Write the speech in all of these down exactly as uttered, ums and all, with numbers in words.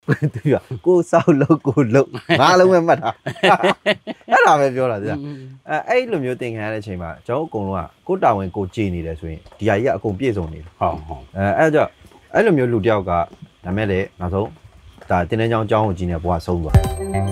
对呀，过少路过路，马路没乜啊，一路咪ပြော啦，真係。誒အဲ့လိုမျိုးတင်ခံရတဲ့အချိန်မှာကျွန်တော်အကုန်လုံးကကိုတာဝန်ကိုကြည်နေတယ်ဆိုရင်ဒီဟာကြီးကအကုန်ပြည့်စုံနေတယ်။ဟုတ်ဟုတ်။အဲအဲ့ကြောင့်အဲ့လိုမျိုးလူတယောက်ကဒါမဲ့လေနောက်ဆုံးဒါတင်းတဲ့ကြောင်းအကြောင်းကိုကြီးနေဘွားဆုံးသွား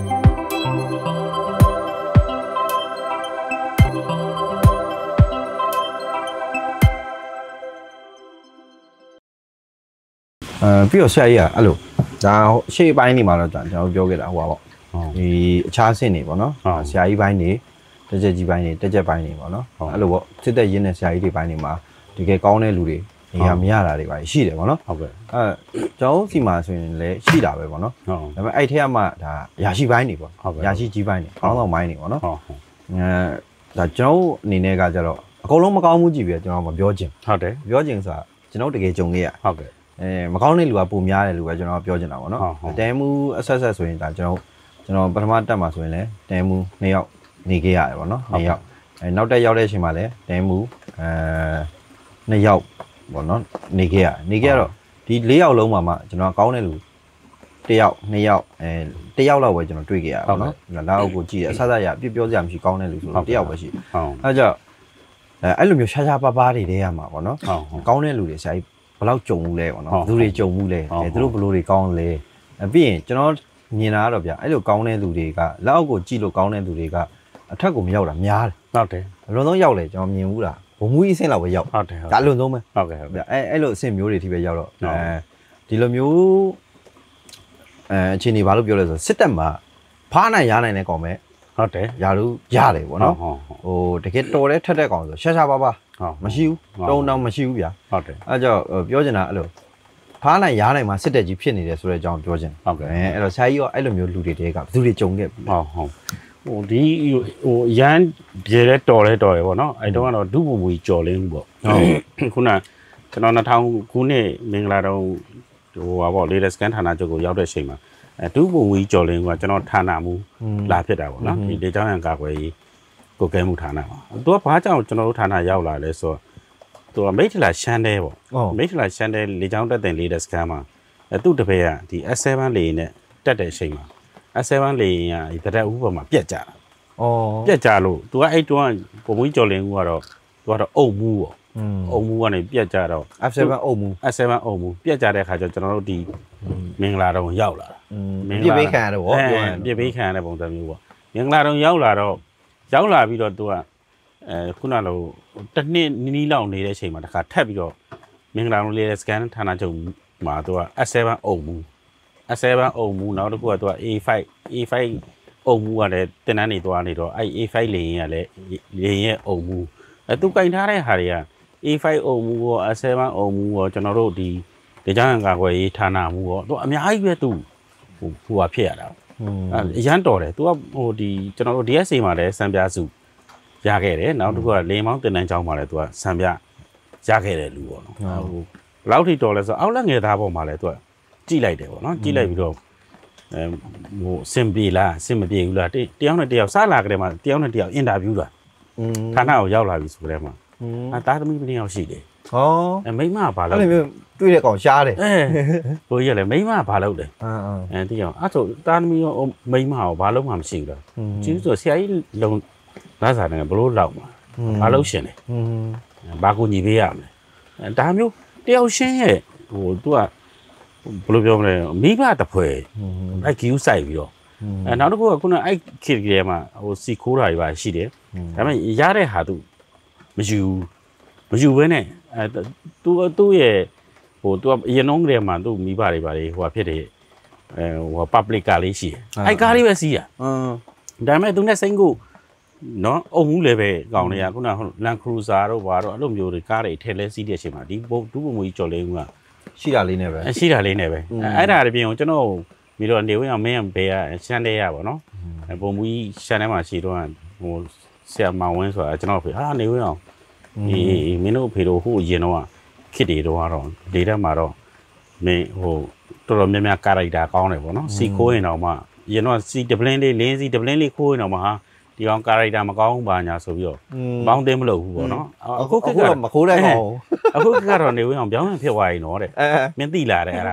အဲပြီးတော့ဆရာကြီးကအဲ့လိုဒါရှေ့ပိုင်းနေမှာတော့ကျွန်တော်ပြောခဲ့တာဟိုပါပေါ့ဒီအခြားဆင့်နေပေါ့နော်ဆရာကြီးပိုင်းနေတက်ချက်ကြီးပိုင်းနေတက်ချက်ပိုင်းနေပေါ့နော်အဲ့လိုပေါ့စစ်သက်ရင်းနဲ့ဆရာကြီးတွေပိုင်းနေမှာတကယ်ကောင်းတဲ့လူတွေနေရာမရတာတွေပါရှိတယ်ပေါ့နော်ဟုတ်ကဲ့အဲကျွန်တော်စီမှာဆိုရင်လည်းရှိတာပဲပေါ့နော်ဒါပေမဲ့အဲ့ထက်ကမှဒါရာရှိပိုင်းနေပေါ့ရာရှိကြီးပိုင်းနေကောင်းဆောင်ပိုင်းနေပေါ့နော်အဲဒါကျွန်တော်အနေနဲ့ကကြတော့အကုန်လုံးမကောင်းမှုကြည့်ပြီးတော့ကျွန်တော်မပြောချင်ဟုတ်တယ်ပြောချင်ဆိုတာကျွန်တော်တကယ်ကြုံခဲ့ရဟုတ်ကဲ့အဲမကောင်းတဲ့လူကပုံများတယ်လို့ပဲကျွန်တော်ပြောချင်တာပေါ့နော်တဲမှုအဆက်ဆက်ဆိုရင်ဒါကျွန်တော်ကျွန်တော်ပထမတက်မှာဆိုရင်လည်းတဲမှုနှစ်ယောက်နေခဲ့ရတယ်ပေါ့နော်နှစ်ယောက်အဲနောက်တက်ရောက်တဲ့အချိန်မှာလည်းတဲမှုအဲနှစ်ယောက်ပေါ့နော်နေခဲ့ရနေခဲ့ရတော့ဒီလေးယောက်လုံးမှာမှကျွန်တော်ကောင်းတဲ့လူတစ်ယောက်နှစ်ယောက်အဲတစ်ယောက်လောက်ပဲကျွန်တော်တွေ့ခဲ့ရပေါ့နော်လောက်ကိုကြည့်ရအဆဆရပြပြောစရာမရှိကောင်းတဲ့လူဆိုတော့တစ်ယောက်ပဲရှိအဲကြောင့်အဲအဲ့လိုမျိုးရှားရှားပါးပါးတွေတဲရမှာပေါ့နော်ကောင်းတဲ့လူတွေဆရာကြီးဘယ်လောက်ကြုံမှုလဲပေါ့နော်သူတွေကြုံမှုလဲအဲသူတို့ဘယ်လိုတွေကောင်းလဲပြီးရင်ကျွန်တော်မြင်လာတော့ဗျအဲ့လိုကောင်းတဲ့လူတွေကလက်အောက်ကိုကြည့်လို့ကောင်းတဲ့လူတွေကအထက်ကိုမရောက်တာများတယ်ဟုတ်တယ်အလွန်ဆုံးရောက်လေကျွန်တော်မြင်ဘူးလားဘုံမူကြီးအဆင့်လောက်ပဲရောက်ဟုတ်တယ်ဒါအလွန်ဆုံးပဲဟုတ်ကဲ့ဟုတ်ဗျအဲအဲ့လိုအဆင့်မျိုးတွေထိပဲရောက်တော့အဲဒီလိုမျိုးအဲအခြေအနေဘာလို့ပြောလဲဆိုစစ်တပ်မှာဖားနိုင်ရနိုင်တဲ့ကောင်ပဲဟုတ်တယ်ယာလို့ရတယ်ပေါ့နော်ဟိုတကယ်တော်တဲ့ထက်တဲ့ကောင်ဆိုရှာရှာပါပါမရှိဘူးတုံတောင်မရှိဘူးဗျာဟုတ်တယ်အဲကြောင့်ပြောချင်တာအဲ့လိုဖားနိုင်ရားနိုင်မှာစစ်တက်ကြီးဖြစ်နေတယ်ဆိုတဲ့အကြောင်းပြောချင်ဟုတ်ကဲ့အဲ့တော့ဆရာကြီးရောအဲ့လိုမျိုးလူတွေတဲကဘယ်သူတွေကြုံခဲ့ပြီဟုတ်ဟုတ်ဟိုဒီဟိုရန်ပြေတဲ့တော်လဲတော်တယ်ပေါ့နော်အဲ့တုန်းကတော့ဒုဘုံမူကြီးကြော်လင်းပေါ့ဟုတ်ခုနကျွန်တော်နှစ်ထောင်ခုနှစ်မင်္ဂလာတော့ဟိုပါပေါ့လေလက်စကန်ဌာနချုပ်ကိုရောက်တဲ့အချိန်မှာအဲဒုဘုံမူကြီးကြော်လင်းကကျွန်တော်ဌာနမူလာဖြစ်တာပေါ့နော်ဒီဒေသရန်ကာကွယ်ရေးကိုကဲမှုဌာနပါသူကဘာကြောင့်ကျွန်တော်တို့ဌာနရောက်လာလဲဆိုတော့သူကမိထလာရှမ်းတဲပေါ့မိထလာရှမ်းတဲလေချောင်းတက်တဲ့လေတက်စကန်မှာအဲသူ့တပည့်ကဒီ S 7 လေနဲ့တက်တဲ့အချိန်မှာ S 7 လေကဒီတရက်ဥပမာပြက်ကြတာဩပြက်ကြလို့သူကအဲ့တုန်းကပုံမကြီးကြော်လင်းဦးကတော့သူကတော့အုံမူပေါ့အုံမူကနေပြက်ကြတော့ F 7 အုံမူ F 7 အုံမူပြက်ကြတဲ့ခါကျကျွန်တော်တို့ဒီမင်္ဂလာတုံးရောက်လာတာပြစ်ပေးခံရတယ်ပေါ့ပြောရင်ပြစ်ပေးခံရတဲ့ပုံစံမျိုးပေါ့မင်္ဂလာတုံးရောက်လာတော့ရောက်လာပြီးတော့သူကအဲခုနလိုတစ်နှစ်နီးလောက်နေတဲ့အချိန်မှာတခါထပ်ပြီးတော့မင်္ဂလာတုံးလေးစကန်ဌာနချုပ်မှာသူက S 7 အုံမူ S 7 အုံမူနောက်တစ်ခုကသူက A 5 A 5 အုံမူကလည်းတင်တန်းနေသွားနေတော့အဲ A 5 လေရင်ကလည်းလေရင်ရဲ့အုံမူအဲသူကင်ထားတဲ့ဟာတွေက A 5 အုံမူရော S 7 အုံမူရောကျွန်တော်တို့ဒီဒေသခံကာကွယ်ရေးဌာနမူရောသူအများကြီးပဲသူဟိုဟိုဟာဖြစ်ရတာအရန်တော်တယ်သူကဟိုဒီကျွန်တော်တို့ D S A မှာလည်းစံပြစုရခဲ့တယ်နောက်တစ်ခုကလေမောင်းတင်တန်းကျောင်းမှာလည်းသူကစံပြရခဲ့တယ်လူပေါ့နော်ဟိုဘယ်လောက်ထိတော်လဲဆိုအောက်လက်ငယ်သားပေါ်မှာလည်းသူကကြည့်လိုက်တယ်ပေါ့နော်ကြည့်လိုက်ပြီးတော့အဲဟိုစင်ပြေလားစင်မပြေဘူးလားတယောက်နဲ့တယောက်စားလာကြတယ်မှာတယောက်နဲ့တယောက်အင်တာဗျူးလာဌာနကိုရောက်လာပြီဆိုကြတယ်မှာအဲသားသမီးတစ်ယောက်ရှိတယ်ဟောအဲမိမကဘာလုပ်အဲ့လိုမျိုးတွေ့တဲ့ကောင်ရှားတယ်အဲဟိုကြီးကလည်းမိမကဘာလုပ်လဲအင်းအင်းအဲတယောက်အဲ့ဆိုသားသမီးရောမိမရောဘာလုပ်မှမရှိဘူးလားကျူးဆိုဆရာကြီးလုံလာစားတယ်ဘလို့လောက်မှာဘာလုပ်ရှင်လဲဘာကိုညီပေးရမလဲအဲဒါမျိုးတယောက်ရှင်းရဲ့ဟိုသူကဘယ်လိုပြောမလဲမိဘတဖွဲအဲ့ကီယူဆိုင်ပြီးတော့အဲနောက်တစ်ခုကခုနအဲ့ခေတ်ကလေးမှာဟိုစီခိုးတာတွေပါရှိတယ်ဒါပေမဲ့ရတဲ့ဟာသူမယူမယူဘဲနဲ့အဲသူသူ့ရဲ့ဟိုသူကအရင်နှုန်းကလေးမှာသူ့မိဘတွေပါလေဟိုဟာဖြစ်တယ်အဲဟို public ကားလေးရှိတယ်အဲ့ကားလေးပဲစီးရအင်းဒါပေမဲ့သူနဲ့စိန်ကိုနော်အုံမှုလည်းပဲကောင်းနေရခုနလန်ခရူဇာတို့ဘာတို့အဲ့လိုမျိုးတွေကားတွေထဲလဲစီးတဲ့အချိန်မှာဒီဘုဒူးပုံမကြီးကြော်လေးကရှိတာလေးနဲ့ပဲရှိတာလေးနဲ့ပဲအဲ့ဒါတပြင်ကိုကျွန်တော်မိတော့နေဝင်အောင်မင်းဘေးကရှမ်းတဲရပါတော့ပုံမကြီးရှမ်းထဲမှာရှိတော့ဟိုဆရာမောင်ဝင်းဆိုတာကျွန်တော်ဖေဟာနေဝင်အောင်ဒီမင်းတို့ဖေတို့ဟိုအရင်တော့ခစ်တွေတော့ကတော့ဒေတာမှာတော့မင်းဟိုတော်တော်များများကာရိုက်တာကောင်းတယ်ပေါ့နော်စီခိုးရင်တော့မှအရင်တော့စီဒပလင်းလေးလင်းစီဒပလင်းလေးခိုးရင်တော့မှဟာဒီကောင်ကာရိုက်တာမကောင်းပါညာဆိုပြီးတော့ဘောင်းတင်းမလုပ်ဘူးပေါ့နော်အခုခေတ်ကတော့မခိုးတဲ့ကောင်အခုခေတ်ကတော့နေဝင်အောင်ပြောင်းပြန်ဖြစ်သွားရင်တော့တဲ့မင်းသိလာတယ်အဲ့ဒါ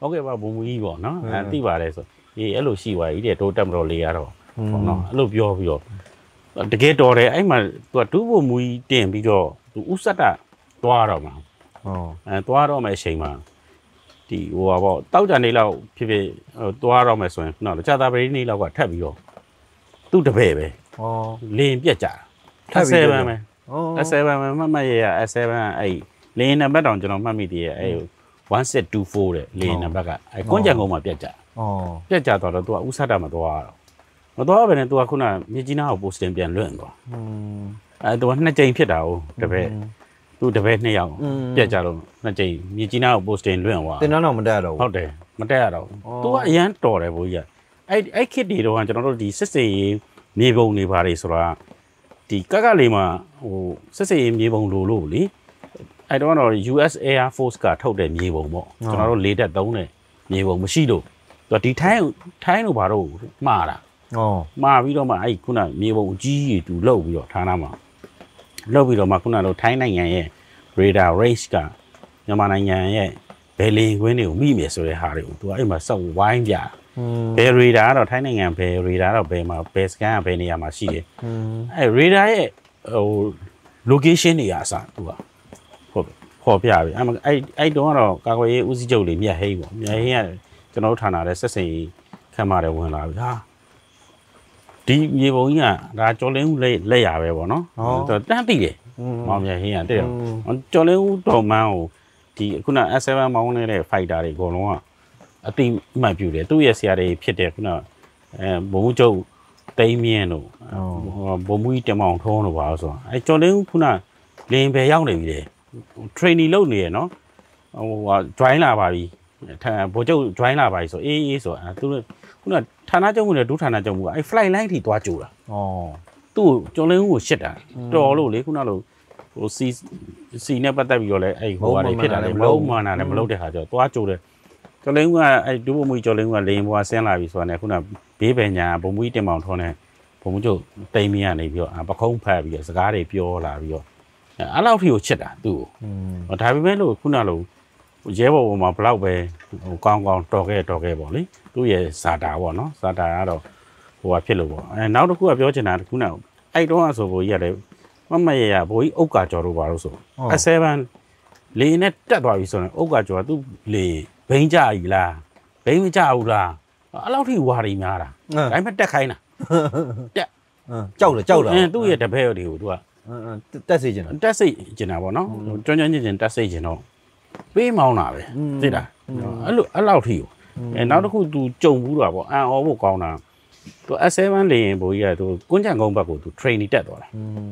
ဟုတ်ကဲ့ပါဘုံမူကြီးပေါ့နော်အဲသိပါတယ်ဆိုအေးအဲ့လိုရှိသွားပြီတဲ့တိုးတက်မတော်လေးရတော့ပေါ့နော်အဲ့လိုပြောပြီးတော့တကယ်တော်တယ်အဲ့မှာသူကဒုဘုံမူကြီးတင်ပြီးတော့သူဥစတသွားတော့မှာဟောအဲသွားတော့မယ်အချိန်မှာဒီဟိုပါပေါ့တောက်ကြနေလောက်ဖြစ်ဖြစ်ဟိုသွားတော့မယ်ဆိုရင်နော်ကြာတာပရိနေလောက်ကထပ်ပြီးတော့သူ့တပည့်ပဲဟောလင်းပြက်ကြထပ်ပြီးတော့ပဲအဆယ်ပဲမှတ်မှတ်ရရအဆယ်ပဲအဲ့လင်းနံပါတ်တောင်ကျွန်တော်မှတ်မိသေးရဲ့အဲ့one six two fourတဲ့လင်းနံပါတ်ကအဲ့ကွန်ကြံကုန်းမှာပြက်ကြဩပြက်ကြတော့တော့ तू ကဥစားတာမသွားတော့မသွားပဲနဲ့ तू ကခုနမြေကြီးနားကိုပိုစတင်ပြန်လွင့်သွားအဲ့ तू ကနှစ်ကြိမ်ဖြစ်တာ哦တပည့်သူတပည့်နှစ်ယောက်ပြက်ကြတော့နှစ်ကြိမ်မြေကြီးနားကိုပိုစတင်လွင့်သွားတင်တော့မတက်ရတော့ဟုတ်တယ်မတက်ရတော့ तू ကအရန်တော်တယ်ဘိုးကြီးအဲ့အဲ့ခစ်တွေတော့ကျွန်တော်တို့ဒီစစ်စေးမြေပုံနေပါလေဆိုတာဒီကကလေးမှာဟိုစစ်စေးမြေပုံလိုလို့လေအဲ့တော့တော့ U S Air Force ကထုတ်တဲ့မြေပုံပေါ့ကျွန်တော်တို့လေတက်သုံးတဲ့မြေပုံမရှိလို့သူဒီထိုင်းထိုင်းလို့ဘာလို့မှားတာဩမှားပြီးတော့မှအဲ့ခုနမြေပုံအကြီးကြီးသူလှုပ်ပြီးတော့ဌာနမှာလှုပ်ပြီးတော့မှခုနတို့ထိုင်းနိုင်ငံရဲ့ radar range ကမြန်မာနိုင်ငံရဲ့ဘယ်လေခွင်းတွေကိုမိမယ်ဆိုတဲ့ဟာတွေကိုသူကအဲ့မှာစောက်ဝိုင်းပြဘယ် radar ကတော့ထိုင်းနိုင်ငံဘယ် radar တော့ဘယ်မှာဘယ် scan ကဘယ်နေရာမှာရှိတယ်အဲ့ radar ရဲ့ဟို location တွေအစားသူကဟုတ်ခေါ်ပြပြီအဲ့အဲ့အဲ့တုန်းကတော့ကာကွယ်ရေးဦးစီးချုပ်လေးမြတ်ဟိန်းပေါ့မြတ်ဟိန်းကကျွန်တော်တို့ဌာနတဲ့ဆက်စင်ခံပါတယ်ဝင်လာပြီဟာဒီမြေပုံကြီးကဒါကျော်လင်းဦးလက်လက်ရပဲပေါ့နော်တန်းတိတယ်မောင်မြတ်ဟိန်းကတဲ့ကျော်လင်းဦးတော်မန်းကိုဒီခုန S seven မောင်းနေတဲ့ fighter တွေအကုန်လုံးကအတိမှတ်ပြုတယ်သူ့ရဲ့ဆရာတွေဖြစ်တယ်ခုနအဲဘုံကျုပ်တိမ့်မြင့်တို့ဘုံမူကြီးတမောင်ထုံးတို့ပါဆိုအဲကျော်လင်းဦးခုနလင်းပဲရောက်နေပြီလေ training လုပ်နေရနော်ဟိုဟာ join လာပါပြီဘိုးကျုပ် join လာပါပြီဆိုအေးအေးဆိုအဲသူခုနဌာနချုပ်မှုနဲ့ဒုဌာနချုပ်မှုကအဲ flight line ထိသွားကြိုးတာဩသူ့ကျော်လင်းဦးကိုရှစ်တာတော်လို့လေခုနလိုဟိုစီစီနဲ့ပတ်သက်ပြီးတော့လဲအဲဟိုဟာတွေဖြစ်တာလေမလုံးမှန်တာလည်းမလုံးတဲ့ခါကျတော့သွားကြိုးတယ်ကျော်လင်းဦးကအဲဒုဘုံမူကြီးကျော်လင်းဦးကလေရင်ဘွားဆင်းလာပြီဆိုတာနဲ့ခုနဘေးပညာဘုံမူကြီးတင်မောင်ထုံးနဲ့ဘုံမူကျုပ်တိမ်မီကနေပြီးတော့ပခုံးဖတ်ပြီးတော့စကားတွေပြောလာပြီးတော့အဲ့လောက်ထိကိုချစ်တာသူ့ကိုဒါပေမဲ့လို့ခုနလိုရဲဘော်ပေါ်မှာဘလောက်ပဲဟိုကောင်းကောင်းတော်ခဲ့တော်ခဲ့ပေါ့လေသူ့ရဲ့ဇာတာပေါ့နော်ဇာတာကတော့ဟိုဟာဖြစ်လို့ပေါ့အဲနောက်တစ်ခုကပြောချင်တာခုနအဲ့တုန်းကဆိုဘိုးကြီးရတယ်မမရရဘိုးကြီးဥက္ကာကျော်တို့ပါလို့ဆို S seven လေနဲ့တက်သွားပြီဆိုရင်ဥက္ကာကျော်ကသူ့လေဘိန်းကြပြီလားဘိန်းမကြဘူးလားအဲ့လောက်ထိဝါရီများတာဒါပေမဲ့တက်ခိုင်းတာတက်ကြောက်တယ်ကြောက်တာအဲသူ့ရဲ့တပည့်တွေကိုသူကတက်စေချင်တာတက်စိတ်ကျင်တာပေါ့နော်ကျွမ်းကျွမ်းကျင်ကျင်တက်စိတ်ကျင်တော့ပေးမောင်းတာပဲသိလားအဲ့လိုအဲ့လောက်ထိကိုအဲနောက်တစ်ခု तू ကြုံဘူးတာပေါ့အန်အော်ဖို့ကောင်းတာ तू S seven လေရင်ဘိုးကြီးက तू ကွန်းကြံကုန်းဘက်ကို तू training တက်သွားတာ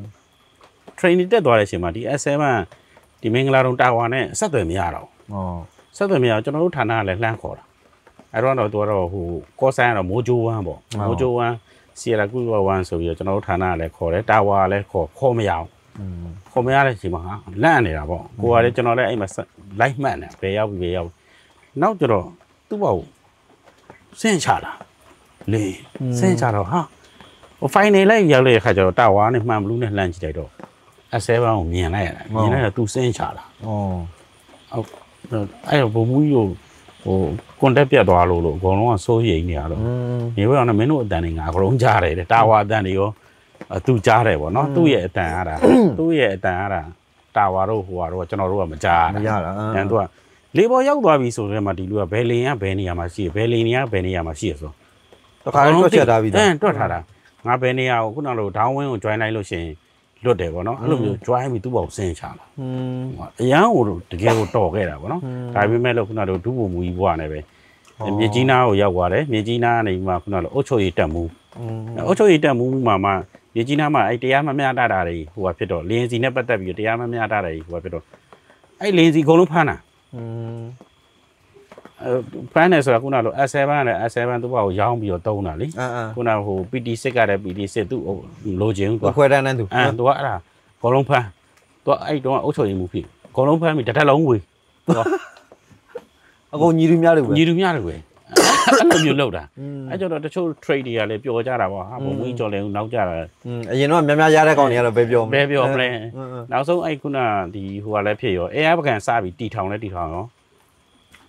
training တက်သွားတဲ့အချိန်မှာဒီ S seven ဒီမင်္ဂလာတုံတာဝါနဲ့ဆက်သွယ်မရတော့ဩဆက်သွယ်မရကျွန်တော်တို့ဌာနကလည်းလှမ်းခေါ်တာအဲ့တော့တော့ तू ကတော့ဟိုကောဆိုင်ကတော့မိုးဂျိုးဝမ်းပေါ့မိုးဂျိုးဝမ်းစီလာကူဝမ်းဆိုပြီးတော့ကျွန်တော်တို့ဌာနကလည်းခေါ်တယ်တာဝါလည်းခေါ်ခေါ်မရအောင်ခေါ်မရတဲ့အချိန်မှာဟာလန့်နေတာပေါ့ကိုကလည်းကျွန်တော်လည်းအဲ့မှာလိုက်မှတ်နေဘယ်ရောက်ပြီဘယ်ရောက်နောက်ကျတော့သူ့ဘောက်ဆင်းချလာလေဆင်းချတော့ဟာဟို final လိုက်ရောက်တဲ့အခါကျတော့တာဝါနဲ့မှန်ဘလူးနဲ့လှမ်းကြည့်လိုက်တော့ S seven ကိုမြင်လိုက်ရတယ်မြင်လိုက်တော့သူဆင်းချလာဩဟုတ်အဲ့တော့ဘုံမူကြီးကိုဟို contact ပြတ်သွားလို့လို့အကုန်လုံးကစိုးရိမ်နေရတော့မြေဘက်ကတော့မင်းတို့အတန်တွေငါအကုန်လုံးကြားတယ်တာဝါအတန်တွေရောသူကြားတယ်ပေါ့နော်သူ့ရဲ့အတန်အားတာသူ့ရဲ့အတန်အားတာတာဝါတို့ဟိုဟာတော့ကျွန်တော်တို့ကမကြားမရတာအဲသူကလေပေါ်ရောက်သွားပြီဆိုတော့မှဒီလူကဘယ်လင်ကဘယ်နေရာမှာရှိဘယ်လင်နေရာဘယ်နေရာမှာရှိရဆိုတခါတွက်ချက်ထားပြီအဲတွက်ထားတာငါဘယ်နေရာကိုခုနလိုဒေါင်းဝင်းကို join လိုက်လို့ရှိရင်လွတ်တယ်ပေါ့နော်အဲ့လိုမျိုး join ပြီးသူ့ဘောက်ဆင်းချလာอืมအရန်ကိုတကယ်ကိုတော်ခဲ့တာပေါ့နော်ဒါပေမဲ့လို့ခုနလိုဒုဘုံမူကြီးဘွားနဲ့ပဲမြေကြီးနားကိုရောက်သွားတယ်မြေကြီးနားကနေမှခုနလိုအုတ်ချုပ်ရည်တက်မှုအုတ်ချုပ်ရည်တက်မှုမှာမှမြေကြီးနားမှာအဲ့တရားမမျှတတာတွေဟိုကဖြစ်တော့လင်းစီနဲ့ပတ်သက်ပြီးတရားမမျှတတာတွေဟိုကဖြစ်တော့အဲ့လင်းစီအကုန်လုံးဖမ်းတာอืมအဲဖမ်းနေဆိုတာခုနလို S seven နဲ့ S seven သူ့ဘောက်ရောင်းပြီးတော့တုံးတာလေခုနဟို P T six ကလည်း P T six သူ့လိုချင်သူခွဲတန်းတန်းသူအဲသူကအဲ့ဒါအကုန်လုံးဖမ်းသူကအဲ့တုန်းကအုတ်ချုပ်ရည်မှုဖြစ်အကုန်လုံးဖမ်းပြီးတစ်ထက်လုံးဝေးအကုန်ညီလူများတွေပဲညီလူများတွေပဲအဲ့လိုမျိုးလောက်တာအဲ့ကျတော့တချို့ trade တွေကလည်းပျော်ကြတာပေါ့ဟာဘုံဝင်းကြော်လဲနောက်ကြတာအရင်တော့များများရတဲ့ကောင်တွေကတော့ပဲပြောပဲပြောမလဲနောက်ဆုံးအဲ့ခုနဒီဟိုကလည်းဖြစ်ရော air ပကံစပြီးတီထောင်လဲတီထောင်ရော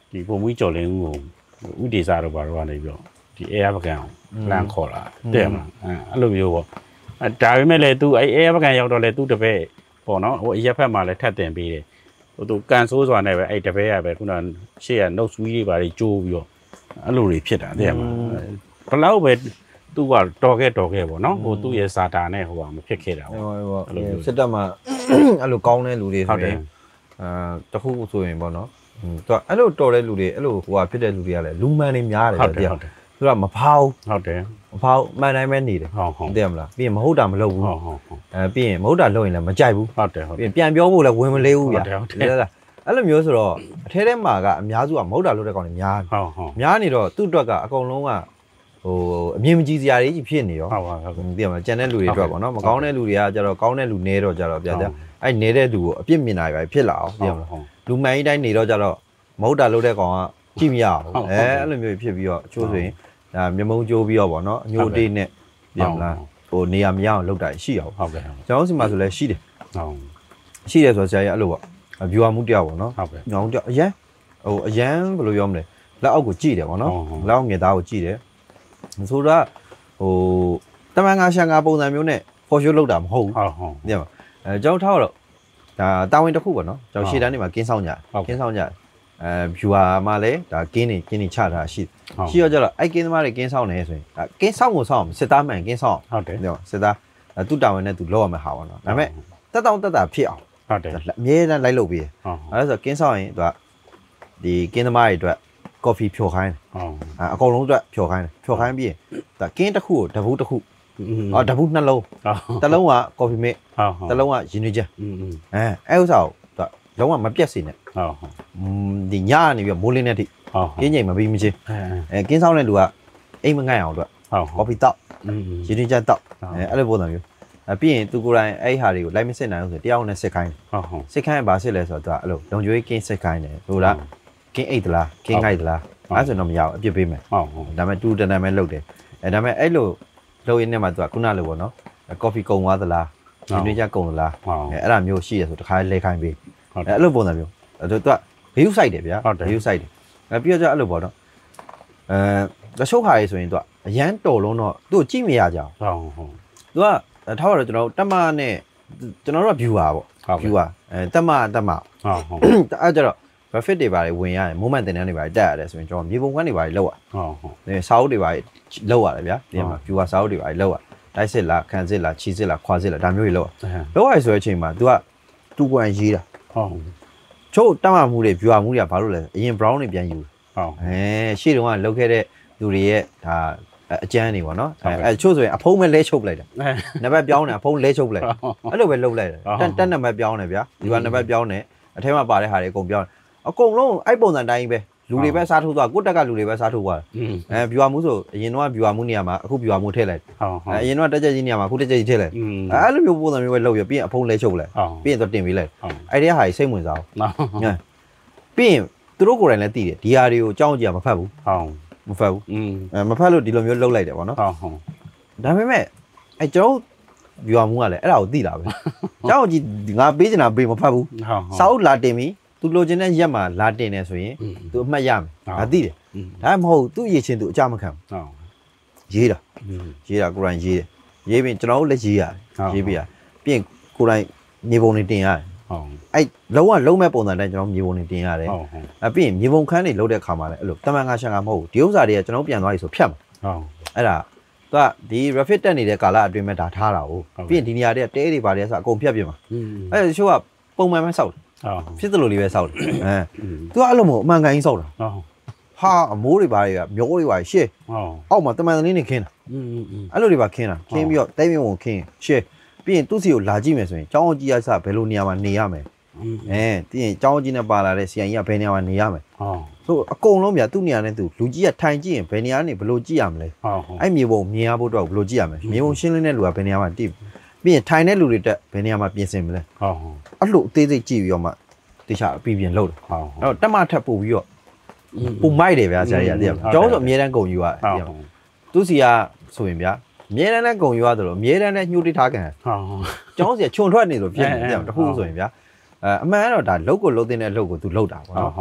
ဒီပုံမှုကြော်လင်းကိုဥဒေစာတော့ဘာတော့နေပြီးတော့ဒီအဲရပကန်လမ်းခေါ်လာတဲ့မှာအဲ့လိုမျိုးပေါ့အဲဒါပေမဲ့လည်း तू အဲအဲရပကန်ရောက်တော့လေ तू တပည့်ပေါ့နော်ဟိုအရက်ဖက်မှာလည်းထပ်တင်ပေးတယ်ဟို तू ကန်ဆိုးစွာနဲ့ပဲအဲ့တပည့်ရပဲခုနရှေ့က note swee တွေပါတွေကြိုးပြီးတော့အဲ့လိုတွေဖြစ်တာတဲ့မှာဘလောက်ပဲသူကတော်ခဲ့တော်ခဲ့ပေါ့နော်ဟိုသူ့ရဲ့စာတာနဲ့ဟိုကမဖြစ်ခဲ့တာပေါ့အဲ့လိုစစ်တပ်မှာအဲ့လိုကောင်းတဲ့လူတွေဆိုရင်အာတခုဆိုရင်ပေါ့နော်သူကအဲ့လိုတော်တဲ့လူတွေအဲ့လိုဟိုကဖြစ်တဲ့လူတွေကလည်းလူမှန်နေများတယ်တဲ့သူကမဖောက်ဟုတ်တယ်မဖောက်မှန်တိုင်းပဲနေတယ်ဟုတ်ဟုတ်သိရမလားပြီးရင်မဟုတ်တာမလုပ်ဘူးဟုတ်ဟုတ်အဲပြီးရင်မဟုတ်တာလုပ်ရင်လည်းမကြိုက်ဘူးဟုတ်တယ်ဟုတ်ပြီးရင်ပြန်ပြောဖို့လည်းဝင်မလေးဘူးဗျာအဲ့လိုမျိုးဆိုတော့အထဲထဲမှာကအများစုကမဟုတ်တာလုပ်တဲ့ကောင်တွေများဟုတ်ဟုတ်များနေတော့သူ့အတွက်ကအကုန်လုံးကဟိုအမြင်မကြည့်စရာတွေကြီးဖြစ်နေရောဟုတ်ပါဟုတ်သိရမလားကြံတဲ့လူတွေအတွက်ပေါ့နော်မကောင်းတဲ့လူတွေကကြတော့ကောင်းတဲ့လူနေတော့ကြတော့ဗျာအဲ့နေတဲ့လူကိုအပြစ်မြင်တာပဲဖြစ်လာအောင်သိရမလားလူမှန်ကြီးတိုင်းနေတော့ကြတော့မဟုတ်တာလုပ်တဲ့ကောင်ကကြည့်မရအောင်အဲအဲ့လိုမျိုးဖြစ်ပြီးတော့အချို့ဆိုရင်ဒါမျက်မုံကြိုးပြီးတော့ပေါ့နော်အညိုတေးနဲ့သိရမလားဟိုနေရာမရအောင်လုပ်တာရှိအောင်ဟုတ်ကဲ့ကျွန်တော်စီမှာဆိုလဲရှိတယ်ဟုတ်ရှိတယ်ဆိုတော့ဆရာကြီးအဲ့လိုပေါ့ဗျူဟာမှုတရားပေါ့နော်ဟုတ်ကဲ့ညောင်တရားအရန်ဟိုအရန်ဘယ်လိုပြောမလဲလက်အောက်ကိုကြည့်တယ်ပေါ့နော်လက်အောက်ငယ်သားကိုကြည့်တယ်ဆိုတော့ဟိုတမန်ငါရှာငါပုံစံမျိုးနဲ့ for sure လောက်တာမဟုတ်ဘူးဟုတ်ဟုတ်ညမအဲကျွန်တော်ထားတော့ဒါတာဝန်တစ်ခုပေါ့နော်ကျွန်တော်ရှေ့တန်းနေမှာကင်းဆောင်ကြကင်းဆောင်ကြအဲ viewer မှာလည်းဒါကင်းနေကင်းနေချတာရှိရှိတော့ကြတော့အဲ့ကင်းသမားတွေကင်းဆောင်နေဆိုရင်ဒါကင်းဆောင်ကိုဆောင်စစ်သားမှန်ကင်းဆောင်ဟုတ်တယ်ညမစစ်သားသူ့တာဝန်နဲ့သူလောက်ရမှာဟာပေါ့နော်ဒါပေမဲ့တက်တောင့်တက်တာဖြစ်အောင်ဟုတ်တယ်အမြဲတမ်းလိုက်လုပ်ပြီးအဲ့ဒါဆိုကင်းဆောင်ရင်သူကဒီကင်းသမားတွေအတွက်ကော်ဖီဖြော်ခိုင်းတယ်အကုန်လုံးအတွက်ဖြော်ခိုင်းတယ်ဖြော်ခိုင်းပြီးရင်ဒါကင်းတစ်ခုကိုတဘူးတစ်ခုအော်တဘူးနှလုံးတစ်လုံးကကော်ဖီမေ့တစ်လုံးကရင်းနှီးချက်အဲအဲ့ဥစ္စာကိုသူလုံးဝမပြတ်စေနဲ့ဟုတ်ဟုတ်ဒီညနေပြီးမိုးလင်းတဲ့အထိကင်းချိန်မပြီးမချင်းအဲကင်းဆောင်တဲ့လူကအိမ်မငိုက်အောင်အတွက်ကော်ဖီတောက်ရင်းနှီးချက်တောက်အဲအဲ့လိုပုံစံမျိုးအပြီးရင်သူကိုယ်တိုင်အဲ့ဟာတွေကိုလိုက်မစစ်နိုင်ဘူးဆိုတရားနဲ့စစ်ခိုင်းဟုတ်ဟုတ်စစ်ခိုင်းရင်ဘာစစ်လဲဆိုတော့သူကအဲ့လိုလုံကျွေးကင်းစစ်ခိုင်းတယ်ဟုတ်လားကင်းအိတ်သလားကင်းငိုက်သလားအဲ့ဆိုတော့မရဘူးအပြစ်ပေးမယ်ဟုတ်ဟုတ်ဒါပေမဲ့တူတန်တန်ပဲလုပ်တယ်အဲဒါပေမဲ့အဲ့လိုလုပ်ရင်းနဲ့မှသူကခုနလိုပေါ့နော်ကော်ဖီကုန်သွားသလားဒီနေ့ကျကုန်သလားအဲအဲ့ဒါမျိုးရှိရဆိုတခါလဲခိုင်းပေးအဲအဲ့လိုပုံစံမျိုးသူက view site တယ်ဗျာ view site တယ်အဲပြီးတော့ကျအဲ့လိုပေါ့နော်အဲတချို့ခါရေးဆိုရင်သူကအရန်တော်လုံးတော့သူ့ကိုကြည့်မရကြအောင်ဟုတ်ဟုတ်သူကထားတော့ကျွန်တော်တက်မနဲ့ကျွန်တော်တို့က viewer ပေါ့ viewer အဲတက်မတက်မဟုတ်ဟုတ်အဲ့ကြတော့ graphic တွေပါဝင်ရတယ် moment တင်တန်းတွေပါတက်ရတယ်ဆိုရင်ကျွန်တော်မြေပုံခန်းတွေပါလောက်ရဟုတ်ဟုတ်အဲစာအုပ်တွေပါလောက်ရတယ်ဗျာဒီမှာ viewer စာအုပ်တွေပါလောက်ရတိုက်စစ်လားခံစစ်လားချီစစ်လားခွာစစ်လားဒါမျိုးတွေလောက်ရလောက်ရဆိုတဲ့အချိန်မှာ तू ကတူကွန်ရေးတာဟုတ်ချို့တက်မှမှုတွေ viewer မှုတွေကဘာလို့လဲအရင် brown တွေပြန်ယူဟုတ်အဲရှေ့တုန်းကလောက်ခဲ့တဲ့လူတွေရဲ့ဒါအကျန်းနေပေါ့နော်အဲချို့ဆိုရင်အဖုံးပဲလဲချုပ်ပလိုက်တာနံပါတ်ပြောင်းတယ်အဖုံးလဲချုပ်ပလိုက်အဲ့လိုပဲလုပ်လိုက်တယ်တက်တက်နံပါတ်ပြောင်းတယ်ဗျာဒီကနံပါတ်ပြောင်းတယ်အထဲမှာပါတဲ့ဟာတွေအကုန်ပြောင်းအကုန်လုံးအဲ့ပုံစံတိုင်းပဲလူတွေပဲစားထိုးသွားကိုတက်ကလူတွေပဲစားထိုးသွားအဲ viewer မှုဆိုအရင်တော့ viewer မှုနေရာမှာအခု viewer မှုထည့်လိုက်ဟုတ်အရင်တော့တက်ချက်ကြီးနေရာမှာအခုတက်ချက်ကြီးထည့်လိုက်အဲ့လိုမျိုးပုံစံမျိုးပဲလုပ်ရပြီးရင်အဖုံးလဲချုပ်လိုက်ပြီးရင်တော့တင်ပေးလိုက်အဲ့ဒီဟာကြီးစိတ်ဝင်စားအောင်ပြီးရင်သူတို့ကိုယ်တိုင်လည်းသိတယ်ဒီဟာတွေကိုကြောင်းကြည့်ရမဖတ်ဘူးဟုတ်မဖတ်ဘူးอืมအဲမဖတ်လို့ဒီလိုမျိုးလှုပ်လိုက်တယ်ဗောနော်ဟုတ်ဟုတ်ဒါပေမဲ့အဲကျွန်တော် viewer မှုကလည်းအဲ့ဒါကိုသိတာပဲကြောင်းကြည့်ငါပေးချင်တာပေးမဖတ်ဘူးဟုတ်ဟုတ်စာအုပ်လာတင်ပြီသူလိုချင်တဲ့ရက်မှာလာတင်နေဆိုရင်သူအမှတ်ရမယ်ငါသိတယ်ဒါမှမဟုတ်သူ့ရေးချင်းသူအကြမခံဘူးဟုတ်ရေးတာရေးတာကိုယ်တိုင်ရေးတယ်ရေးပြီးကျွန်တော်တို့လည်းရေးရတယ်ရေးပြရပြီးရင်ကိုယ်တိုင်မြေပုံတွေတင်ရတယ်ဟုတ်အဲ့လုံးဝလုံးမဲ့ပုံစံတိုင်းကျွန်တော်မြေပုံတွေတင်ရတယ်ဟုတ်ဟုတ်အဲ့ပြီးရင်မြေပုံခန်းတွေလုပ်တဲ့အခါမှာလည်းအဲ့လိုတမန်ငါရှာငါမဟုတ်ဘူးဒီဥစ္စာတွေကကျွန်တော်ပြန်သွားပြီဆိုဖြတ်မှာဟုတ်အဲ့ဒါသူကဒီ refit တက်နေတဲ့ကာလအတွင်းမှာဒါထားတာဟုတ်ပြီးရင်ဒီနေရာတွေကတဲတွေပါတယ်ဆိုအကုန်ဖြတ်ပြမှာအဲ့တချို့ကပုံမှန်ပဲစောက်ဖြစ်သလိုလေးပဲစောက်တယ်အဲသူကအဲ့လိုမျိုးအမှန်ကန်ကြီးစောက်တာဟုတ်ဟာအမိုးတွေပါတွေကမျိုးတွေပါရှေ့ဟုတ်အောက်မှာတမန်တလင်းနေခင်းတာอืมအဲ့လိုတွေပါခင်းတာခင်းပြီးတော့တိတ်မြုံကိုခင်းရှေ့ပြီးရင်သူ့စီကိုလာကြည့်မယ်ဆိုရင်ကျောင်းကြီးရစဘယ်လိုနေရာမှာနေရမယ်အဲပြီးရင်ကျောင်းကြီးနဲ့ပါလာတဲ့ဆီယန်ကြီးကဘယ်နေရာမှာနေရမယ်ဟုတ်ဆိုအကုန်လုံးပြသူ့နေရာနဲ့သူလူကြီးကထိုင်ကြည့်ရင်ဘယ်နေရာနေဘယ်လိုကြည့်ရမလဲဟုတ်အဲ့မြေပုံမြင်ရဖို့တော့ဘယ်လိုကြည့်ရမလဲမြေပုံရှင်းလင်းတဲ့လူကဘယ်နေရာမှာတိပြီးရင်ထိုင်တဲ့လူတွေတက်ဘယ်နေရာမှာပြင်ဆင်မလဲဟုတ်အဲ့လိုအသေးစိတ်ကြည့်ပြီးတော့မှတခြားအပြပြင်လုပ်တယ်ဟုတ်အဲ့တော့တက်မထပ်ပို့ပြီးတော့ပုံမိုက်တယ်ဗျာဆရာကြီးကသိရမလားကျောင်းဆိုအမြဲတမ်းဂုံယူရတယ်သိရမလားသူစီကဆိုရင်ဗျာအမြဲတမ်းလည်းဂုံယူရတယ်လို့အမြဲတမ်းလည်းညှို့တိထားခံဟုတ်ကျောင်းစီကခြုံထွက်နေလို့ဖြစ်နေတယ်တခုဆိုရင်ဗျာအဲအမှန်ကတော့ဒါလုတ်ကိုလုတ်တဲ့အလုပ်ကိုသူလုတ်တာပေါ့နော်ဟုတ်ဟုတ်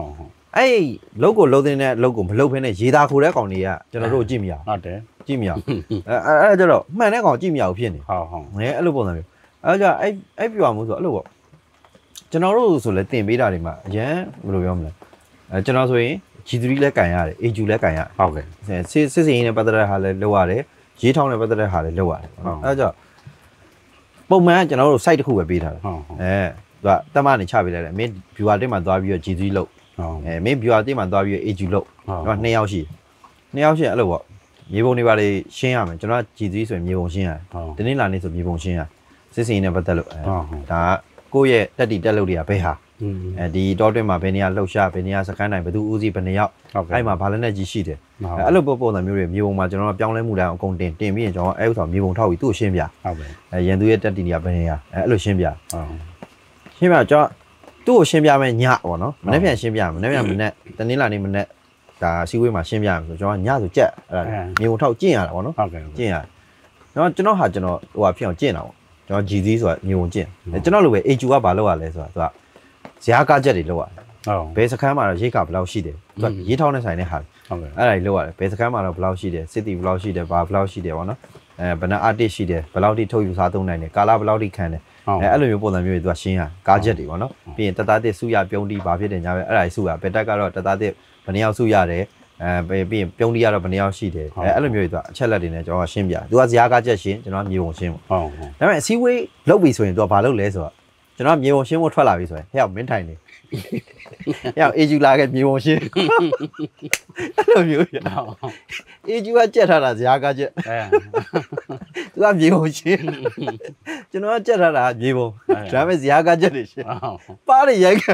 အဲ့လောက်ကိုလုံးတဲ့လောက်ကိုမလုံးဖ ೇನೆ ရေသားခိုတဲ့ကောင်တွေကကျွန်တော်တို့ကြည့်မရဟုတ်တယ်ကြည့်မရအဲအဲ့ကျတော့မှန်တဲ့ကောင်ကြည့်မရဘူးဖြစ်နေဟုတ်ဟုတ်ငယ်အဲ့လိုပုံစံမျိုးအဲ့ကြအဲ့အဲ့ပြောမှုဆိုအဲ့လိုပေါ့ကျွန်တော်တို့ဆိုလဲတင်ပေးတာတွေမှာအရန်ဘယ်လိုပြောမလဲအဲကျွန်တော်ဆိုရင် G 3 လဲကန်ရတယ် A ဂျူ လဲကန်ရဟုတ်ကဲ့စစ်စစ်စင်နဲ့ပတ်သက်တဲ့ဟာလဲလောက်ရတယ်ရေးထောင်းနဲ့ပတ်သက်တဲ့ဟာလဲလောက်ရတယ်အဲ့ကြပုံမှန်ကျွန်တော်တို့ site တစ်ခုပဲပေးထားတယ်အဲသူကတက်မနေချပေးလိုက်တယ်မင်း viewer တက်မှာသွားပြီးတော့ G 3 လောက်အဲမင်း viewer တက်မှာသွားပြီးတော့ A ဂျူ လောက်တော့နှစ်ယောက်ရှိနှစ်ယောက်ရှိအဲ့လိုပေါ့မြေပုံတွေပါလေရှင်းရမယ်ကျွန်တော်က G 3 ဆိုရင်မြေပုံရှင်းရတယ်ဒီနေ့လာနေဆိုမြေပုံရှင်းရစစ်စင်နဲ့ပတ်သက်လို့အဲဒါကိုယ့်ရဲ့တက်တီတက်လို့တွေကဘယ်ဟာအဲဒီတော့တွင်းမှာဘယ်နေရာလှုပ်ရှားဘယ်နေရာစကန်တိုင်းဘယ်သူဦးစီးဘယ်နေရောက်အဲ့မှာဘာလဲနဲ့ကြီးရှိတယ်အဲ့လိုပုံပုံစံမျိုးတွေမြေပုံမှာကျွန်တော်ပြောင်းလဲမှုတိုင်းအကုန်တင်တင်ပြီးရင်ကျွန်တော်အဲ့ဥစ္စာမြေပုံထောက်ပြီးသူ့ရှင်းပြဟုတ်ပဲအဲရန်သူရဲ့တက်တီတွေကဘယ်နေရာအဲအဲ့လိုရှင်းပြဟုတ်ရှင်းပြကျွန်တော်သူ့ကိုရှင်းပြမယ်ညပေါ့နော်မနေ့ပြန်ရှင်းပြမယ်မနေ့ပြန်မနေ့တနင်္လာနေ့မနေ့ဒါစီဝေးမှာရှင်းပြမယ်ဆိုကျွန်တော်ညဆိုကြက်အဲ့ဒါမြေပုံထောက်ကျင့်ရတာပေါ့နော်ဟုတ်ကဲ့ကျင့်ရကျွန်တော်ကျွန်တော်ဟာကျွန်တော်ဟိုဟာဖြစ်အောင်ကျင့်တာပေါ့ကျွန်တော် G သီးဆိုတာမြေပုံကျင့်ကျွန်တော်လိုပဲ A ဂျူကဘာလုပ်ရလဲဆိုတာသူကဇာကားချက်တွေလောက်ရတယ်ဟုတ်ဘယ်စခန်းမှာတော့ရိတ်ကဘယ်လောက်ရှိတယ်သူကရေးထောင်းတဲ့ဆိုင်နဲ့ဟာဟုတ်ကဲ့အဲ့ဒါတွေလောက်ရတယ်ဘယ်စခန်းမှာတော့ဘယ်လောက်ရှိတယ်စစ်တီဘယ်လောက်ရှိတယ်ဘာဘယ်လောက်ရှိတယ်ပေါ့နော်အဲဘယ်နှ artist ရှိတယ်ဘယ်လောက်ထိထုတ်ယူစားသုံးနိုင်တယ်ကာလာဘယ်လောက်ထိခံတယ်အဲအဲ့လိုမျိုးပုံစံမျိုးတွေသူကရှင်းရကားချက်တွေပေါ့နော်ပြီးရင်တသားတစ်စုရပြုံးတီးဘာဖြစ်တယ်ညာပဲအဲ့ဒါတွေစုရဘယ်တက်ကတော့တသားတစ်ဘယ်နှယောက်စုရတယ်အဲပြီးရင်ပြုံးတီးရတော့ဘယ်နှယောက်ရှိတယ်အဲအဲ့လိုမျိုးတွေသူကအချက်လက်တွေနဲ့ကျွန်တော်ရှင်းပြသူကဇာကားချက်ရှင်းကျွန်တော်မြေပုံရှင်းပေါ့ဟုတ်ဟုတ်ဒါပေမဲ့အစည်းဝေးလုပ်ပြီဆိုရင်သူကဘာလုပ်လဲဆိုတော့ကျွန်တော်မြေပုံရှင်းဖို့ထွက်လာပြီဆိုရင်ဟဲ့မင်းထိုင်နေဟဲ့အေဂျူလာကမြေပုံရှင်းအဲ့လိုမျိုးပြအေဂျူကကြက်ထားတာဇာကားချက်အဲသူကမြေပုံရှင်းကျွန်တော်ကကြက်ထားတာမြေပုံဒါပေမဲ့ဇာကားချက်တွေရှင်းပါးတွေရိုက်ခဲ့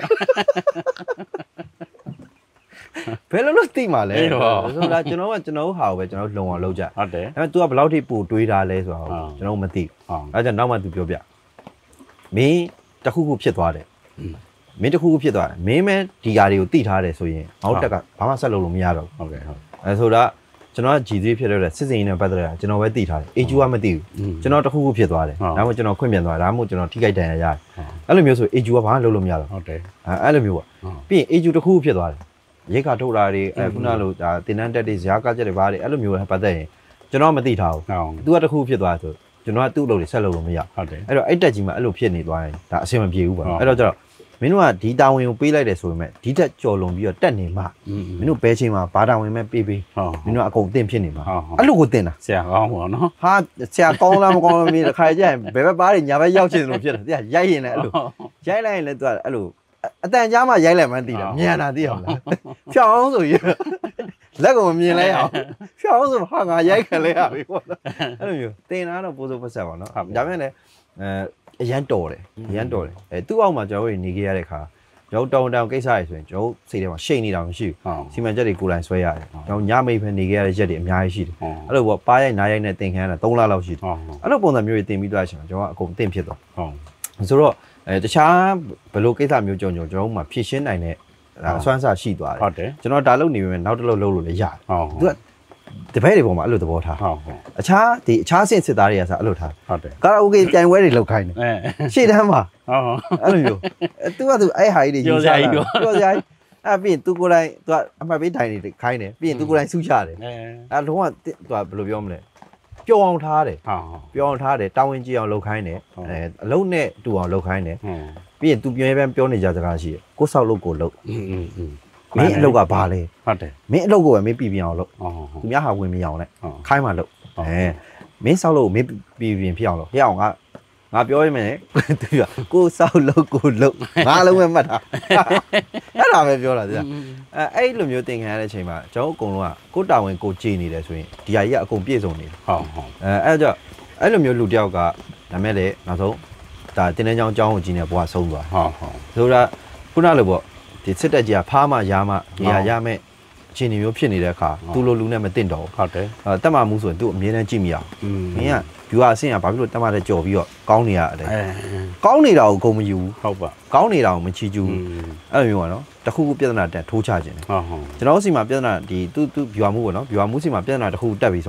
ဘယ်လိုလုပ်သိမှာလဲဆိုတာကျွန်တော်ကကျွန်တော်ဟာကိုပဲကျွန်တော်လုံအောင်လုပ်ကြဟုတ်တယ်ဒါပေမဲ့ तू ကဘယ်လောက်ထိပို့တွေးထားလဲဆိုတာကိုကျွန်တော်မသိဘူးအဲဒါကြောင့်နောက်မှ तू ပြောပြမင်းတခုခုဖြစ်သွားတယ်မင်းတခုခုဖြစ်သွားတယ်မင်းမဲဒီຢာတွေကိုတိထားတယ်ဆိုရင်ငါတို့တက်ကဘာမှဆက်လုပ်လို့မရတော့ဘူးဟုတ်ကဲ့ဟုတ်အဲဆိုတာကျွန်တော်က G သီးဖြစ်တော့စစ်စင်ရင်းနဲ့ပတ်သက်တာကျွန်တော်ပဲတိထားတယ် A ဂျူကမသိဘူးကျွန်တော်တခုခုဖြစ်သွားတယ်ဒါမှမဟုတ်ကျွန်တော်ခွင့်ပြန်သွားတယ်ဒါမှမဟုတ်ကျွန်တော်ထိခိုက်ဒဏ်ရာရတယ်အဲ့လိုမျိုးဆို A ဂျူကဘာမှလုပ်လို့မရတော့ဟုတ်တယ်အဲ့လိုမျိုးပေါ့ပြီးရင် A ဂျူတခုခုဖြစ်သွားတယ်ရိတ်ခါထုတ်တာတွေအဲခုနလိုဒါတင်တန်းတက်တွေဇာကားချက်တွေဘာတွေအဲ့လိုမျိုးပတ်သက်ရင်ကျွန်တော်မသိထားဘူး။ तू ကတခုဖြစ်သွားဆိုကျွန်တော်ကသူ့အလုပ်တွေဆက်လုပ်လို့မရဟုတ်တယ်အဲ့တော့အဲ့တက်ကြီးမှာအဲ့လိုဖြစ်နေသွားရင်ဒါအဆင်မပြေဘူးပေါ့အဲ့တော့ကျတော့မင်းတို့ကဒီတာဝန်ကိုပေးလိုက်တယ်ဆိုပေမဲ့ဒီတက်ကြော်လွန်ပြီးတော့တက်နေမှာမင်းတို့ဘဲချင်းမှာဘာတာဝန်မဲ့ပေးပေးမင်းတို့ကအကုန်တင်ဖြစ်နေမှာအဲ့လိုကိုတင်တာဆရာကောင်းပေါ့နော်ဟာဆရာကောင်းလားမကောင်းလားမင်းတစ်ခါကြရင်ဘယ်ဘက်ပါးတွေညာဘက်ရောက်ချင်တယ်လို့ဖြစ်တယ်တရားရိုက်ရင်လည်းအဲ့လိုရိုက်လိုက်ရင်လည်း तू ကအဲ့လိုအတန်ကြားမှရိုက်လိုက်မှန်းသိတာမြန်တာသိအောင်လားဖြောင်းအောင်ဆိုရလက်ကိုမမြင်လဲအောင်ဖြောင်းအောင်ဆိုဟာငါရိုက်ခံလဲရပြီပေါ့နော်အဲ့လိုမျိုးတင်တာတော့ပိုးစိုးပတ်ဆက်ပါနော်ဒါပေမဲ့လည်းအဲအရန်တော်တယ်အရန်တော်တယ်အဲသူ့အောက်မှာကျွန်တော်တို့နေခဲ့ရတဲ့ခါကျွန်တော်တောင်တောင်ကိစ္စရဆိုရင်ကျွန်တော်စိတ်ထဲမှာရှိနေတာမရှိဘူးစီမံချက်တွေကိုယ်တိုင်ဆွဲရတယ်ကျွန်တော်ညမိတ်ပဲနေခဲ့ရတဲ့ရက်တွေအများကြီးရှိတယ်အဲ့လိုပေါ့ပါးရိုက်နားရိုက်နဲ့တင်ခန်းရတာသုံးလလောက်ရှိတယ်အဲ့လိုပုံစံမျိုးတွေတင်ပြီးသွားရှင်ကျွန်တော်ကအကုန်တင်ဖြစ်သွားဟုတ်ဆိုတော့အဲတခြားဘယ်လိုကိစ္စမျိုးကြုံကြုံကျွန်တော်တို့မှာဖြည့်ရှင်းနိုင်တဲ့ဒါအစွမ်းစားရှိသွားတယ်ဟုတ်တယ်ကျွန်တော်ဒါလုပ်နေပြီမဲ့နောက်တစ်လုပ်လုပ်လို့လည်းရတယ်ဟုတ်သူကတပည့်တွေပေါ်မှာအဲ့လိုသဘောထားဟုတ်ဟုတ်အခြားဒီအခြားဆင့်စစ်သားတွေကဆိုအဲ့လိုထားဟုတ်တယ်ကာရာအိုကေပြိုင်ပွဲတွေလုပ်ခိုင်းတယ်အဲရှေ့တန်းမှာဟုတ်ဟုတ်အဲ့လိုမျိုးအဲသူကသူအဲ့ဟာကြီးတွေယူစားတာပြောစရာကြီးအဲ့ပြီးရင်သူကိုယ်တိုင်သူကအမှတ်ပေးတိုင်တွေခိုင်းတယ်ပြီးရင်သူကိုယ်တိုင်ဆူချတယ်အဲအဲ့လုံးဝသူကဘယ်လိုပြောမလဲပျော်အောင်ထားတယ်ဟုတ်ဟုတ်ပျော်အောင်ထားတယ်တာဝန်ကြီးအောင်လုပ်ခိုင်းတယ်အဲအလုံးနဲ့တူအောင်လုပ်ခိုင်းတယ်ပြီးရင် तू ပြောရဲပန်းပြောနေကြစကားရှိတယ်ကိုဆောက်လုပ်ကိုလုပ်อืมอืมမင်းအလုပ်ကဘာလဲဟုတ်တယ်မင်းအလုပ်ကိုပဲမင်းပြည်ပြအောင်လုပ်သူများဟာဝင်မရအောင်လဲခိုင်းမှလုပ်အဲမင်းဆောက်လုပ်မင်းပြည်ပြဖြစ်အောင်လုပ်ဟဲ့အောင်ကငါပြောရမယ်သူကကိုဆောက်လုပ်ကိုလုပ်ငါလုံးပဲမှတ်တာအဲ့ဒါပဲပြောတာသူကအဲအဲ့လိုမျိုးသင်ခံရတဲ့အချိန်မှာကျွန်တော်အကုန်လုံးကကိုတာဝန်ကိုကြည်နေတယ်ဆိုရင်ဒီဟာကြီးကအကုန်ပြည့်စုံနေတယ်ဟုတ်ဟုတ်အဲအဲ့ကြောင့်အဲ့လိုမျိုးလူတယောက်ကဒါမဲ့လေနောက်ဆုံးဒါတင်းနှန်းချောင်းအကြောင်းကိုကြီးနေဘွားဆုံးသွားဟုတ်ဟုတ်ဆိုတာခုနလိုပေါ့ဒီစစ်တက်ကြီးကဖားမှရားမှနေရာရမဲ့အချိန်မျိုးဖြစ်နေတဲ့အခါသူ့လိုလူနဲ့မတင်တော့ဘူးဟုတ်တယ်အဲတက်မှမှုဆိုရင်သူ့အမြဲတမ်းကြည့်မရအောင်မင်းက view အဆင့်ကဘာဖြစ်လို့တက်မှတဲ့ကြော်ပြီးတော့ကောင်းနေရတယ်ကောင်းနေတာကိုအကုန်မယူဟုတ်ပါကောင်းနေတာကိုမချီကျူးအဲ့လိုမျိုးပါနော်တခုခုပြဿနာတက်ထိုးချခြင်းဟုတ်ဟုတ်ကျွန်တော်စီမှာပြဿနာဒီသူ့သူ့ view မှုပေါ့နော် view မှုစီမှာပြဿနာတစ်ခုတက်ပြီဆိုတာနဲ့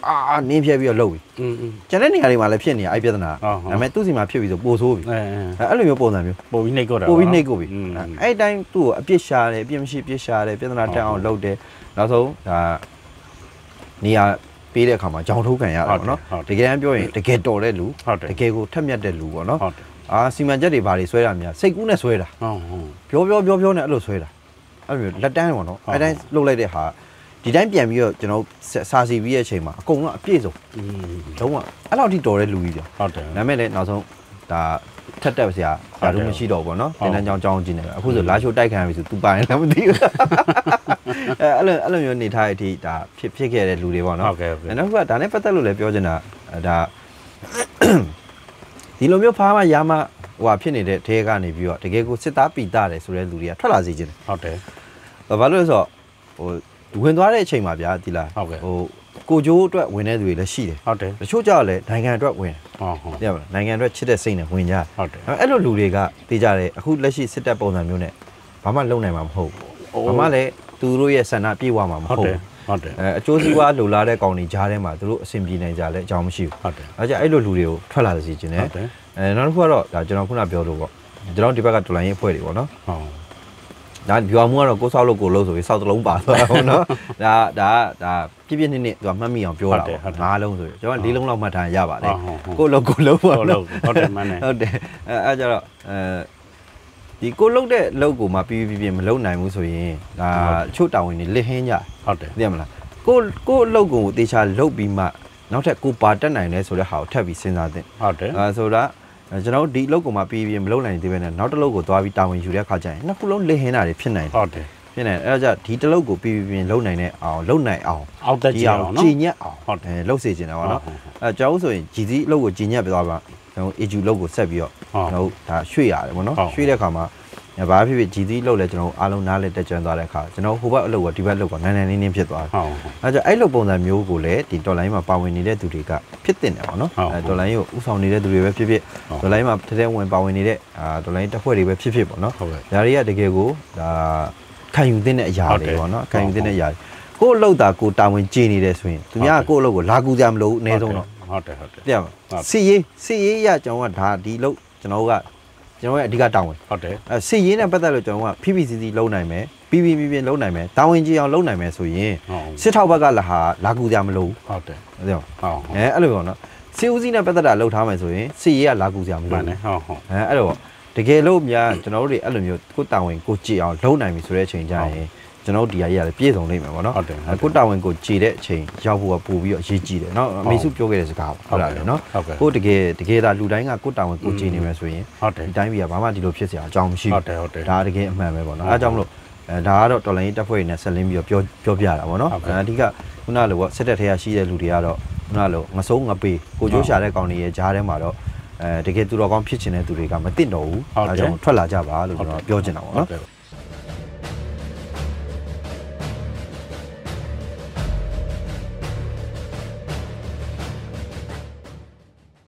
အာနင်းပြဲပြီးတော့လှုပ်ပြီอืมကျန်တဲ့နေရာတွေမှာလည်းဖြစ်နေအဲ့ပြဿနာဒါပေမဲ့သူ့စီမှာဖြစ်ပြီးဆိုပိုဆိုးပြီအဲအဲ့လိုမျိုးပုံစံမျိုးပိုပြီးနှိပ်ကိုတာပိုပြီးနှိပ်ကိုပြီအဲ့အတိုင်းသူ့ကိုအပြစ်ရှာတယ်အပြစ်မရှိအပြစ်ရှာတယ်ပြဿနာတက်အောင်လုပ်တယ်နောက်ဆုံးဒါနေရာပေးတဲ့အခါမှာကြောင်ထိုးခံရတာပေါ့နော်တကယ်တမ်းပြောရင်တကယ်တော်တဲ့လူတကယ်ကိုထက်မြက်တဲ့လူပေါ့နော်အာစီမံချက်တွေဘာတွေဆွဲတာများစိတ်ကူးနဲ့ဆွဲတာဟုတ်ဟုတ်ပြောပြောပြောပြောနဲ့အဲ့လိုဆွဲတာအဲ့လိုလက်တန်းပေါ့နော်အဲ့တိုင်းလှုပ်လိုက်တဲ့ဟာဒီတိုင်းပြန်ပြီးတော့ကျွန်တော်စာစီပြီးရဲ့အချိန်မှာအကုန်လုံးအပြည့်စုံလုံးဝအဲ့လောက်ထိတော်တဲ့လူကြီးပြောဟုတ်တယ်ဒါပေမဲ့လည်းနောက်ဆုံးဒါထက်တက်စရာဘာလို့မရှိတော့ဘူးပေါ့နော်တင်တန်းကြောင်းကြောင်းကြည့်နေတယ်အခုဆိုလာချိုတိုက်ခံရပြီဆိုသူပိုင်လည်းမသိဘူးအဲ့လိုအဲ့လိုမျိုးနေထားတဲ့အထိဒါဖြစ်ဖြစ်ခဲ့တဲ့လူတွေပေါ့နော်ဟုတ်ကဲ့ဟုတ်ကဲ့နောက်ကဒါနဲ့ပတ်သက်လို့လည်းပြောချင်တာဒါဒီလိုမျိုးဖားမရာမဟိုဟာဖြစ်နေတဲ့တဲကနေပြီးတော့တကယ်ကိုစစ်သားပီတာတယ်ဆိုတဲ့လူတွေကထွက်လာစေချင်တယ်ဟုတ်တယ်ဘာလို့လဲဆိုတော့ဟိုဝင်သွားတဲ့အချိန်မှာဗျာဒီလားဟုတ်ကဲ့ဟိုကိုကျိုးအတွက်ဝင်တဲ့သူတွေလည်းရှိတယ်ဟုတ်တယ်တချို့ကြောက်လည်းနိုင်ငံအတွက်ဝင်ဟုတ်ဟုတ်သိရမလားနိုင်ငံအတွက်ချစ်တဲ့စိတ်နဲ့ဝင်ကြဟုတ်တယ်အဲ့လိုလူတွေကသိကြတယ်အခုလက်ရှိစစ်တပ်ပုံစံမျိုးနဲ့ဘာမှလုံနိုင်မှာမဟုတ်ဘူးဘာမှလည်းသူတို့ရဲ့ဆန္ဒပြေဝမှာမဟုတ်ဘူးဟုတ်တယ်အဲအကျိုးစီးပွားလိုလားတဲ့ကောင်တွေကြားထဲမှာသူတို့အဆင်ပြေနိုင်ကြလဲအကြောင်းမရှိဘူးဟုတ်တယ်အဲကြအဲ့လိုလူတွေကိုထွက်လာစေချင်တယ်ဟုတ်တယ်အဲနောက်တစ်ခုကတော့ဒါကျွန်တော်ခုနပြောလို့ပေါ့ကျွန်တော်ဒီဘက်ကတော်လိုင်းရေးအဖွဲ့တွေပေါ့နော်ဟုတ်ဒါဗျူဟာမှုကတော့ကိုစောက်လို့ကိုလို့ဆိုပြီးစောက်တလုံးပါသွားတာပေါ့နော်ဒါဒါဒါပြည့်ပြည့်နစ်နစ်သူကမှတ်မိအောင်ပြောတာပေါ့ငါးလုံးဆိုရင်ကျွန်တော်လေးလုံးလောက်မှတ်ထားရပါတယ်ကိုလို့ကိုလို့ပေါ့နော်ဟုတ်တယ်မှန်တယ်ဟုတ်တယ်အဲအဲကြတော့အဲဒီကိုလုတ်တဲ့လောက်ကိုမှပြီးပြီးပြီးမလုံနိုင်ဘူးဆိုရင်ဒါချို့တာဝန်တွေလစ်ဟင်းကြဟုတ်တယ်သိရမလားကိုကိုအလုပ်ကိုတေချာလုတ်ပြီးမှနောက်ထပ်ကိုပါတက်နိုင်လဲဆိုတဲ့ဟာကိုထပ်ပြီးစဉ်းစားသင့်ဟုတ်တယ်အဲဆိုတော့ကျွန်တော်ဒီအလုပ်ကိုမှပြီးပြီးမလုံနိုင်သေးပဲနဲ့နောက်တစ်လုပ်ကိုသွားပြီးတာဝန်ယူတဲ့အခါကျရင်နှစ်ခုလုံးလစ်ဟင်းတာတွေဖြစ်နိုင်တယ်ဟုတ်တယ်ဖြစ်နိုင်အဲ့ဒါကြဒီတစ်လုပ်ကိုပြီးပြီးလုံနိုင်တဲ့အောင်လုံနိုင်အောင်အောက်တက်ကြအောင်နော်ကြည်ညက်အောင်ဟုတ်တယ်လှုပ်စေချင်တယ်ပေါ့နော်အဲကျွန်တော်ဆိုရင်ကြည်စည်းအလုပ်ကိုကြည်ညက်ပြသွားပါကျွန်တော်အေဂျူလုပ်ကိုဆက်ပြီးတော့ကျွန်တော်ဒါရွှေ့ရတယ်ပေါ့နော်ရွှေ့တဲ့အခါမှာဘာဖြစ်ဖြစ်ကြည်စည်းလုပ်လဲကျွန်တော်အားလုံးနားလဲတက်ကြွသွားတဲ့အခါကျွန်တော်ဟိုဘက်အလုပ်ကဒီဘက်အလုပ်ကနန်းနန်းနေနေဖြစ်သွားတယ်ဟုတ်အဲကြောင့်အဲ့လိုပုံစံမျိုးကိုလည်းဒီတော်လိုင်းမှာပါဝင်နေတဲ့သူတွေကဖြစ်တင်တယ်ပေါ့နော်အဲတော်လိုင်းကိုဥဆောင်နေတဲ့သူတွေပဲဖြစ်ဖြစ်တော်လိုင်းမှာထဲထဲဝင်ပါဝင်နေတဲ့အာတော်လိုင်းတပ်ဖွဲ့တွေပဲဖြစ်ဖြစ်ပေါ့နော်ဒါတွေကတကယ်ကိုဒါခံယူသင့်တဲ့အရာတွေပေါ့နော်ခံယူသင့်တဲ့အရာကိုယ့်အလုပ်တာကိုတာဝန်ကျနေတယ်ဆိုရင်သူများကိုယ့်အလုပ်ကိုလာကူကြမလို့အနည်းဆုံးတော့ဟုတ်တယ်ဟုတ်တယ်ပြရမှာစီရေးစီရေးရကျွန်တော်ကဒါဒီလုပ်ကျွန်တော်ကကျွန်တော်ရဲ့အဓိကတာဝန်ဟုတ်တယ်အဲစီရေးနဲ့ပတ်သက်လို့ကျွန်တော်က P P C C လုံးနိုင်မယ် P P P P လုံးနိုင်မယ်တာဝန်ကြီးအောင်လုံးနိုင်မယ်ဆိုရင်စစ်ထောက်ဘက်ကလာဟာလာကူကြမလို့ဟုတ်တယ်ဟုတ်တယ်ဟုတ်အဲအဲ့လိုပေါ့နော်စီဦးစီးနဲ့ပတ်သက်တာလှုပ်ထားမယ်ဆိုရင်စီရေးကလာကူကြမလို့ဟုတ်တယ်ဟုတ်ဟုတ်အဲအဲ့လိုပေါ့တကယ်လို့များကျွန်တော်တို့တွေအဲ့လိုမျိုးကိုတာဝန်ကိုကြည်အောင်လုံးနိုင်ပြီဆိုတဲ့အချိန်ကျရင်ကျွန်တော်ဒီဟာကြီးရတယ်ပြည့်စုံနေမှာပေါ့နော်ဟုတ်တယ်ကိုတာဝန်ကိုကြည်တဲ့အချိန်ရောက်ဖို့ကပို့ပြီးတော့အရေးကြီးတယ်เนาะအမေစုပြောခဲ့တဲ့စကားဟုတ်လားเนาะကိုတကယ်တကယ်သာလူတိုင်းကကိုတာဝန်ကိုကြည်နေမယ်ဆိုရင်ဒီတိုင်းပြည်ကဘာမှဒီလိုဖြစ်เสียအကြောင်းမရှိဘူးဟုတ်တယ်ဟုတ်တယ်ဒါတကယ်အမှန်ပဲပေါ့နော်အဲအကြောင်းမလို့အဲဒါကတော့တော်လိုင်းတပ်ဖွဲ့တွေနဲ့ဆက်လင်းပြီးတော့ပြောပြောပြတာပေါ့နော်အဓိကခုနလိုပေါ့စစ်တပ်ထဲကရှိတဲ့လူတွေကတော့ခုနလိုငစိုးငပေကိုကျိုးရှာတဲ့ကောင်တွေရဲ့ဂျားထဲမှာတော့အဲတကယ်သူတော်ကောင်းဖြစ်ချင်တဲ့သူတွေကမသိတော့ဘူးအဲကြောင့်ထွက်လာကြပါလို့ကျွန်တော်ပြောချင်တာပေါ့နော်